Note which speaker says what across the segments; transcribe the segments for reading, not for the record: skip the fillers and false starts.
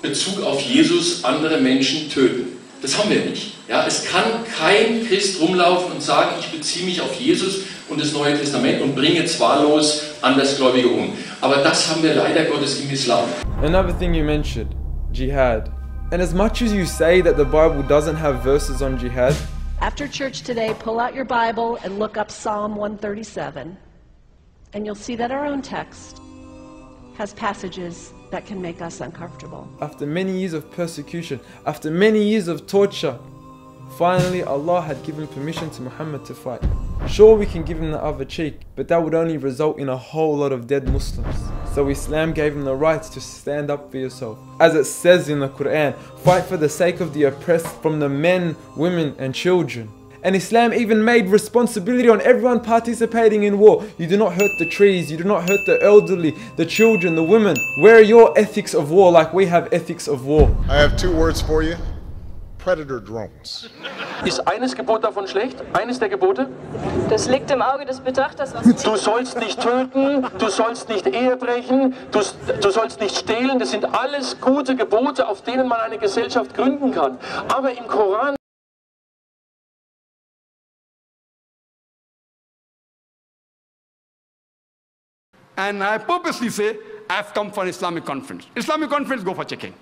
Speaker 1: Bezug auf Jesus andere Menschen töten. Das haben wir nicht. Ja, es kann kein Christ rumlaufen und sagen, ich beziehe mich auf Jesus und das Neue Testament und bringe jetzt wahllos Andersgläubige um. Aber das haben wir leider Gottes im Islam.
Speaker 2: Another thing you mentioned, jihad. And as much as you say that the Bible doesn't have verses on jihad,
Speaker 3: after church today, pull out your Bible and look up Psalm 137, and you'll see that our own text has passages that can make us uncomfortable.
Speaker 2: after many years of persecution, after many years of torture, finally Allah had given permission to Muhammad to fight. Sure, we can give him the other cheek, but that would only result in a whole lot of dead Muslims. So Islam gave him the right to stand up for yourself. As it says in the Quran, fight for the sake of the oppressed from the men, women and children. And Islam even made responsibility on everyone participating in war. You do not hurt the trees, you do not hurt the elderly, the children, the women. Where are your ethics of war like we have ethics of war?
Speaker 4: I have two words for you. Predator drones.
Speaker 5: Ist eines Gebot davon schlecht? Eines der Gebote?
Speaker 6: Das liegt im Auge des Betrachters.
Speaker 5: Du sollst nicht töten, du sollst nicht Ehe brechen, du sollst nicht stehlen. Das sind alles gute Gebote, auf denen man eine Gesellschaft gründen kann. Aber im Koran
Speaker 7: and I purposely say, I've come for an Islamic conference. Islamic conference, go for checking.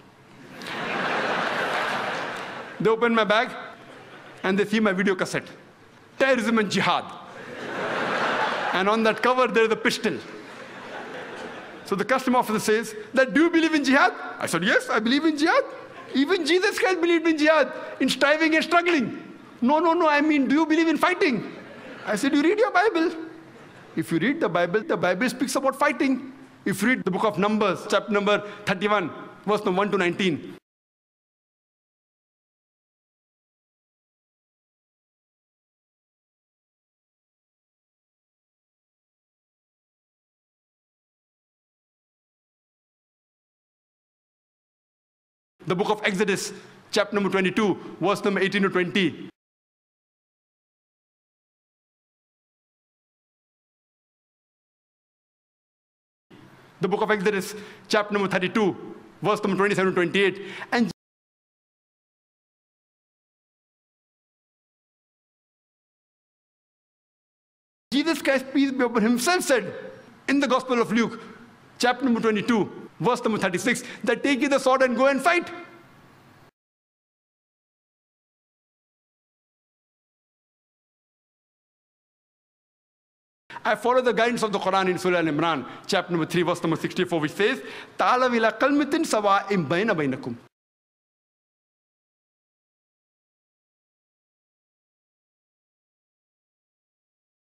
Speaker 7: They open my bag and they see my video cassette. Terrorism and Jihad. And on that cover there is a pistol. So the custom officer says, that, do you believe in Jihad? I said, yes, I believe in Jihad. Even Jesus Christ believed in Jihad, in striving and struggling. No, I mean, do you believe in fighting? I said, you read your Bible. If you read the Bible speaks about fighting. If you read the book of Numbers, chapter number 31, verse number 1 to 19. The book of Exodus, chapter number 22, verse number 18 to 20. The book of Exodus, chapter number 32, verse number 27 to 28. And Jesus Christ, peace be upon him, himself said in the Gospel of Luke, chapter number 22, verse number 36, that take ye the sword and go and fight. I follow the guidance of the Quran in Surah Al-Imran, chapter number 3, verse number 64, which says, Ta'alaw ila kalmatin sawa'in bayna bainakum.